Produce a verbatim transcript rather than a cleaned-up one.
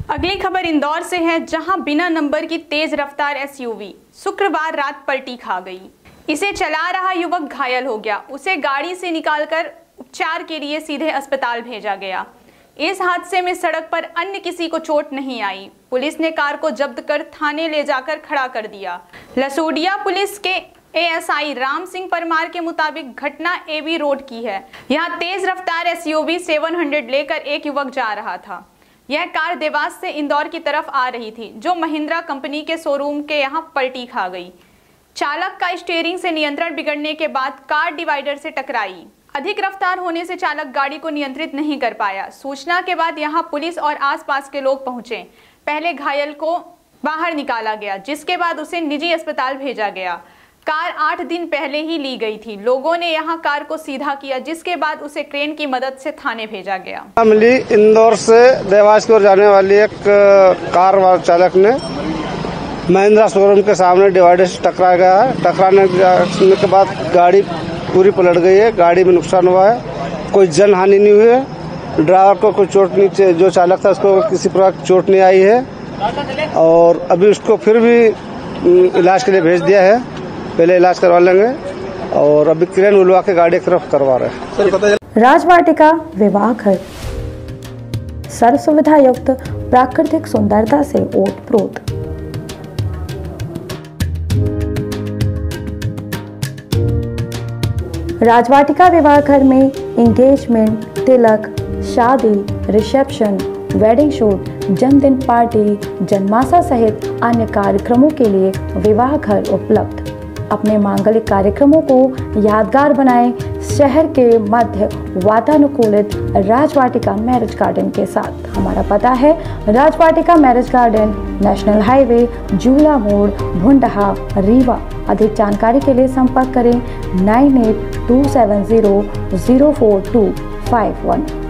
अगली खबर इंदौर से है, जहां बिना नंबर की तेज रफ्तार एसयूवी शुक्रवार रात पलटी खा गई। इसे चला रहा युवक घायल हो गया। उसे गाड़ी से निकालकर उपचार के लिए सीधे अस्पताल भेजा गया। इस हादसे में सड़क पर अन्य किसी को चोट नहीं आई। पुलिस ने कार को जब्त कर थाने ले जाकर खड़ा कर दिया। लसूडिया पुलिस के एएसआई राम सिंह परमार के मुताबिक घटना एबी रोड की है। यहां तेज रफ्तार एसयूवी सात सौ लेकर एक युवक जा रहा था। यह कार देवास से इंदौर की तरफ आ रही थी, जो महिंद्रा कंपनी के शोरूम के यहां पलटी खा गई। चालक का स्टीयरिंग से नियंत्रण बिगड़ने के बाद कार डिवाइडर से टकराई। अधिक रफ्तार होने से चालक गाड़ी को नियंत्रित नहीं कर पाया। सूचना के बाद यहां पुलिस और आसपास के लोग पहुंचे। पहले घायल को बाहर निकाला गया, जिसके बाद उसे निजी अस्पताल भेजा गया। कार आठ दिन पहले ही ली गई थी। लोगों ने यहां कार को सीधा किया, जिसके बाद उसे क्रेन की मदद से थाने भेजा गया। मिली इंदौर से देवास की ओर जाने वाली एक कार चालक ने महिंद्रा शोरूम के सामने डिवाइडर से टकरा गया है। टकराने के बाद गाड़ी पूरी पलट गई है। गाड़ी में नुकसान हुआ है, कोई जन हानि नहीं हुई है। ड्राइवर को कोई चोट नहीं, जो चालक था उसको किसी प्रकार की चोट नहीं आई है और अभी उसको फिर भी इलाज के लिए भेज दिया है। पहले इलाज करवा लेंगे और अभी क्रेन बुलवा के गाड़ी की तरफ करवा रहे हैं। राजवाटिका विवाह घर सर्व सुविधा युक्त प्राकृतिक सुंदरता से ओतप्रोत। राजवाटिका विवाह घर में एंगेजमेंट, तिलक, शादी, रिसेप्शन, वेडिंग शूट, जन्मदिन पार्टी, जन्माशा सहित अन्य कार्यक्रमों के लिए विवाह घर उपलब्ध। अपने मांगलिक कार्यक्रमों को यादगार बनाएं शहर के मध्य वातानुकूलित राजवाटिका मैरिज गार्डन के साथ। हमारा पता है Rajvatika marriage garden, national highway, Jula मोड़, भुंडहा, रीवा। अधिक जानकारी के लिए संपर्क करें nine eight two seven zero zero four two five one.